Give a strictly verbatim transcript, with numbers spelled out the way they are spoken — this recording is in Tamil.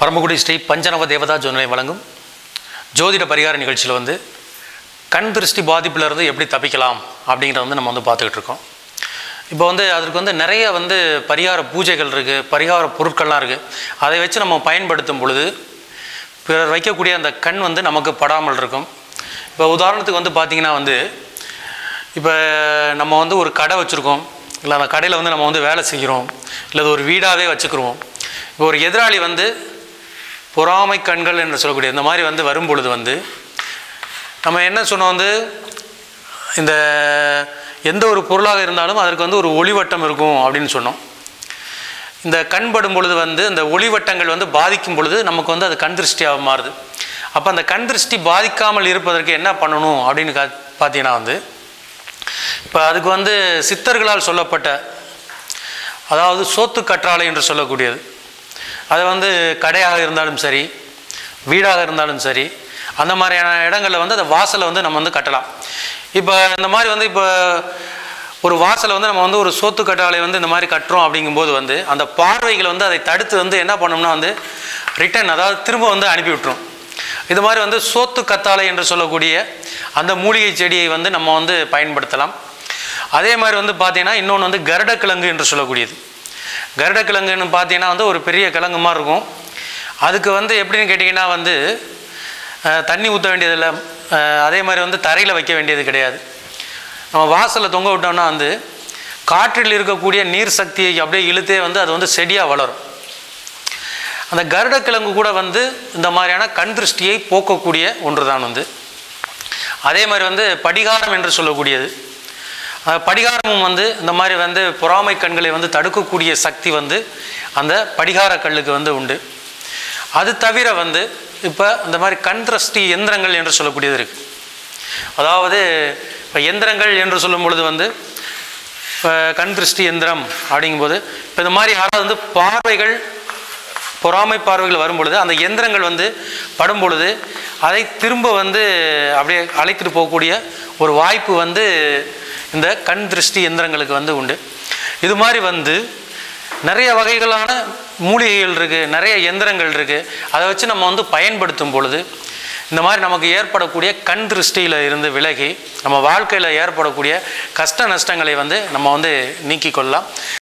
பரமக்குடி ஸ்ரீ பஞ்சநவ தேவதா ஜோதிடம் வழங்கும் ஜோதிட பரிகார நிகழ்ச்சியில் வந்து கண் திருஷ்டி பாதிப்பிலிருந்து எப்படி தப்பிக்கலாம் அப்படிங்கிறத வந்து நம்ம வந்து பார்த்துக்கிட்டு இருக்கோம். இப்போ வந்து அதற்கு வந்து நிறைய வந்து பரிகார பூஜைகள் இருக்குது, பரிகார பொருட்கள்லாம் இருக்குது. அதை வச்சு நம்ம பயன்படுத்தும் பொழுது பிறர் வைக்கக்கூடிய அந்த கண் வந்து நமக்கு படாமல் இருக்கும். இப்போ உதாரணத்துக்கு வந்து பார்த்திங்கன்னா வந்து இப்போ நம்ம வந்து ஒரு கடை வச்சுருக்கோம், இல்லை அந்த கடையில் வந்து நம்ம வந்து வேலை செய்கிறோம், இல்லை அது ஒரு வீடாகவே வச்சுக்கிறோம். இப்போ ஒரு எதிராளி வந்து பொறாமை கண்கள் என்று சொல்லக்கூடிய இந்த மாதிரி வந்து வரும் பொழுது வந்து நம்ம என்ன சொன்னோம், வந்து இந்த எந்த ஒரு பொருளாக இருந்தாலும் அதற்கு வந்து ஒரு ஒளிவட்டம் இருக்கும் அப்படின்னு சொன்னோம். இந்த கண் படும் பொழுது வந்து இந்த ஒளிவட்டங்கள் வந்து பாதிக்கும் பொழுது நமக்கு வந்து அது கண் திருஷ்டியாக மாறுது. அப்போ அந்த கண் திருஷ்டி பாதிக்காமல் இருப்பதற்கு என்ன பண்ணணும் அப்படின்னு கா பார்த்தீங்கன்னா வந்து இப்போ அதுக்கு வந்து சித்தர்களால் சொல்லப்பட்ட, அதாவது சோத்து கற்றாழை என்று சொல்லக்கூடியது, அது வந்து கடையாக இருந்தாலும் சரி, வீடாக இருந்தாலும் சரி, அந்த மாதிரியான இடங்களில் வந்து அந்த வாசலை வந்து நம்ம வந்து கட்டலாம். இப்போ இந்த மாதிரி வந்து இப்போ ஒரு வாசலை வந்து நம்ம வந்து ஒரு சோத்து கற்றாழை வந்து இந்த மாதிரி கட்டுறோம் அப்படிங்கும்போது வந்து அந்த பார்வைகளை வந்து அதை தடுத்து வந்து என்ன பண்ணோம்னா வந்து ரிட்டன், அதாவது திரும்ப வந்து அனுப்பி விட்டுரும். இது மாதிரி வந்து சோத்து கத்தாழை என்று சொல்லக்கூடிய அந்த மூலிகை செடியை வந்து நம்ம வந்து பயன்படுத்தலாம். அதே மாதிரி வந்து பார்த்தீங்கன்னா இன்னொன்று வந்து கருடக்கிழங்கு என்று சொல்லக்கூடியது. கருடக்கிழங்குன்னு பார்த்தீங்கன்னா வந்து ஒரு பெரிய கிழங்கு மாதிரி இருக்கும். அதுக்கு வந்து எப்படின்னு கேட்டிங்கன்னா வந்து தண்ணி ஊற்ற வேண்டியதில்லை, அதே மாதிரி வந்து தரையில் வைக்க வேண்டியது கிடையாது. நம்ம வாசலில் தொங்க விட்டோம்னா வந்து காற்றில் இருக்கக்கூடிய நீர் சக்தியை அப்படியே இழுத்தே வந்து அது வந்து செடியாக வளரும். அந்த கருடக்கிழங்கு கூட வந்து இந்த மாதிரியான கண் திருஷ்டியை போக்கக்கூடிய ஒன்று தான் வந்து. அதே மாதிரி வந்து படிகாரம் என்று சொல்லக்கூடியது, படிகாரமும் வந்து இந்த மாதிரி வந்து பொறாமை கண்களை வந்து தடுக்கக்கூடிய சக்தி வந்து அந்த படிகார கல்லுக்கு வந்து உண்டு. அது தவிர வந்து இப்போ இந்த மாதிரி கண் திருஷ்டி எந்திரங்கள் என்று சொல்லக்கூடியது இருக்குது. அதாவது இப்போ எந்திரங்கள் என்று சொல்லும் பொழுது வந்து இப்போ கண் திருஷ்டி எந்திரம் அப்படிங்கும்போது இப்போ இந்த மாதிரி யாராவது வந்து பார்வைகள் பொறாமை பார்வைகள் வரும் பொழுது அந்த எந்திரங்கள் வந்து படும் பொழுது அதை திரும்ப வந்து அப்படியே அழைத்துட்டு போகக்கூடிய ஒரு வாய்ப்பு வந்து இந்த கண் திருஷ்டி எந்திரங்களுக்கு வந்து உண்டு. இது மாதிரி வந்து நிறைய வகைகளான மூலிகைகள் இருக்குது, நிறைய எந்திரங்கள் இருக்குது. அதை வச்சு நம்ம வந்து பயன்படுத்தும் பொழுது இந்த மாதிரி நமக்கு ஏற்படக்கூடிய கண் திருஷ்டியில் இருந்து விலகி நம்ம வாழ்க்கையில் ஏற்படக்கூடிய கஷ்ட நஷ்டங்களை வந்து நம்ம வந்து நீக்கிக் கொள்ளலாம்.